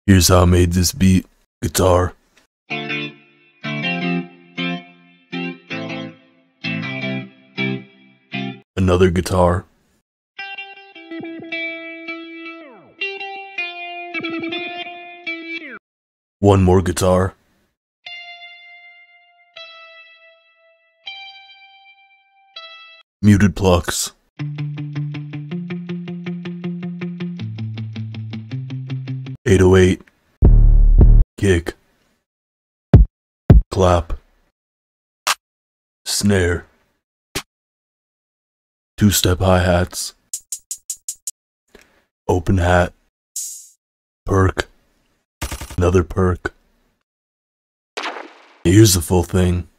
Here's how I made this beat. Guitar. Another guitar. One more guitar. Muted plucks. .808. Kick. Clap. Snare. Two-step hi-hats. Open hat. Perk. Another perk. Here's the full thing.